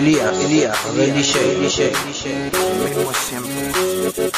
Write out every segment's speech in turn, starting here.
Elías, el DJ. Lo mismo siempre.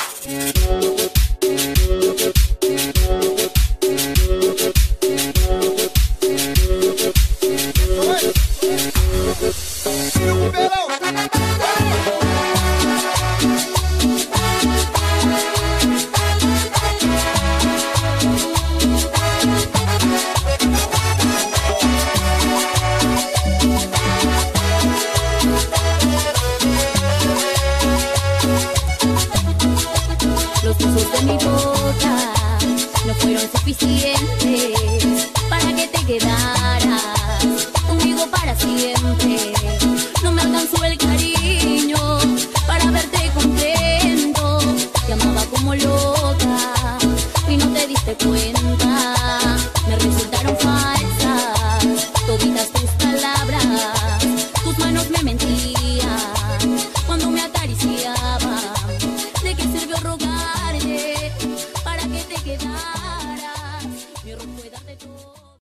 Los besos de mi boca no fueron suficientes para que te quedaras conmigo para siempre. No me alcanzó el cariño